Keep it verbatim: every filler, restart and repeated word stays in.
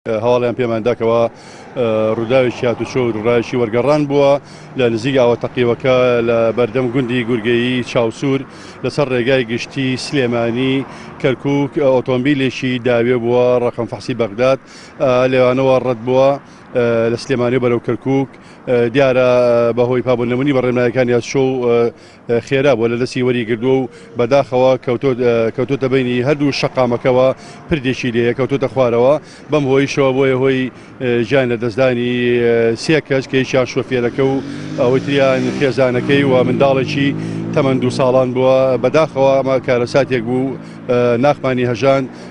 هەواڵیان پێمانداکەوە ڕووداوێکی هاتوچۆ و ڕایشی وەرگەڕان بووە لە نزیک ئاواتەقیەوەکە لە بەردەم گوندی گورگەیی چاوسور لەسەر ڕێگای گشتی سلێمانی کەرکووک ئۆتۆمبیلێکی داوێ بووە ڕقم فەحسی بەغداد لێوانەوە ڕەت بووە لە سلێمانی بەرەو کەرکووک دیارە بەهۆی پابوونەمونی بە ڕێنمایەکانی شۆ خێرا بووە لە دەستی وەریگردووە و بەداخەوە کەوتۆتە بینی هەردوو شەقامەکەەوە پردێکی لێ کەوتۆتە خوارەوە بەم هۆی شەوە بۆیە هۆی ژیان لە دەستدانی سێ کەس کە هیچیان شۆفێرەکە و ئەوەی تریان خێزانەکەی و منداڵێکی تەمەند دو ساڵان بووە بەداخەوە ئەمە کارەساتێک بوو ناخمانی هەژان